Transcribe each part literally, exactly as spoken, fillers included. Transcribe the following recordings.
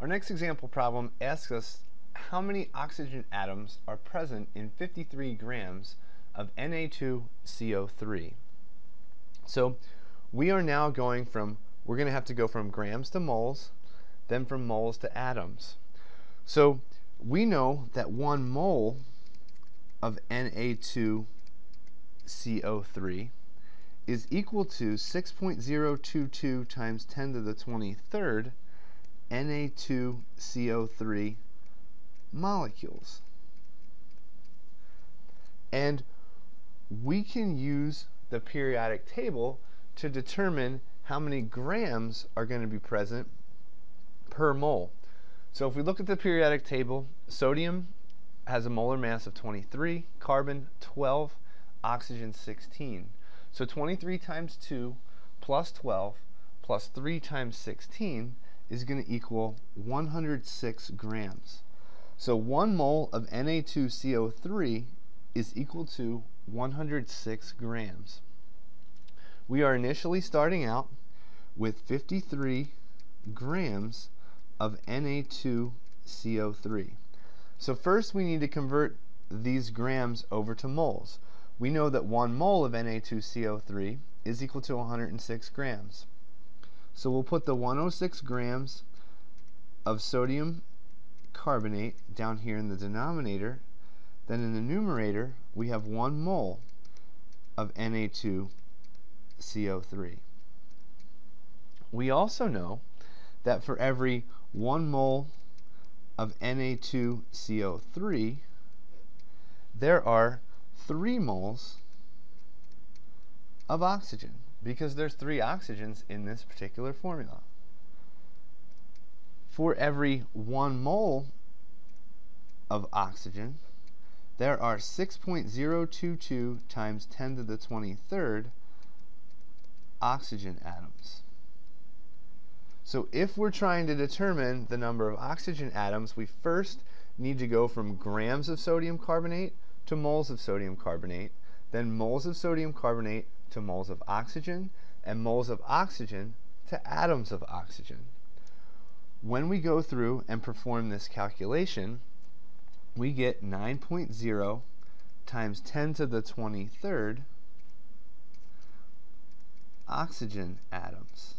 Our next example problem asks us how many oxygen atoms are present in fifty-three grams of N A two C O three. So we are now going from, we're going to have to go from grams to moles, then from moles to atoms. So we know that one mole of N A two C O three is equal to six point zero two two times ten to the twenty-third N A two C O three molecules. And we can use the periodic table to determine how many grams are going to be present per mole. So if we look at the periodic table, sodium has a molar mass of twenty-three, carbon twelve, oxygen sixteen. So twenty-three times two plus twelve plus three times sixteen is going to equal one hundred six grams. So one mole of N A two C O three is equal to one hundred six grams. We are initially starting out with fifty-three grams of N A two C O three. So first we need to convert these grams over to moles. We know that one mole of N A two C O three is equal to one hundred six grams. So we'll put the one hundred six grams of sodium carbonate down here in the denominator. Then in the numerator, we have one mole of N A two C O three. We also know that for every one mole of N A two C O three, there are three moles of oxygen, because there's three oxygens in this particular formula. For every one mole of oxygen, there are six point zero two two times ten to the twenty-third oxygen atoms. So if we're trying to determine the number of oxygen atoms, we first need to go from grams of sodium carbonate to moles of sodium carbonate, then moles of sodium carbonate to moles of oxygen, and moles of oxygen to atoms of oxygen. When we go through and perform this calculation, we get nine point zero times ten to the twenty-third oxygen atoms.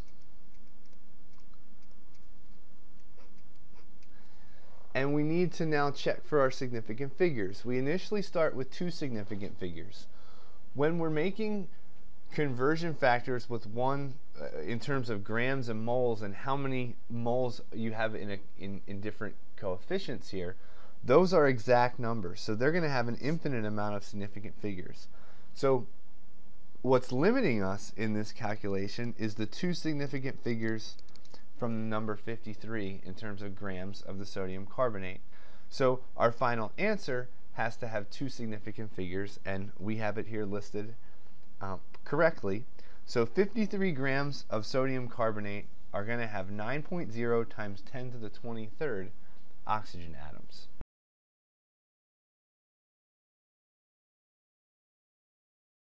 And we need to now check for our significant figures. We initially start with two significant figures. When we're making conversion factors with one uh, in terms of grams and moles and how many moles you have in, a, in, in different coefficients here, those are exact numbers. So they're going to have an infinite amount of significant figures. So what's limiting us in this calculation is the two significant figures from the number fifty-three in terms of grams of the sodium carbonate. So our final answer has to have two significant figures, and we have it here listed uh, correctly. So fifty-three grams of sodium carbonate are going to have nine point zero times ten to the twenty-third oxygen atoms.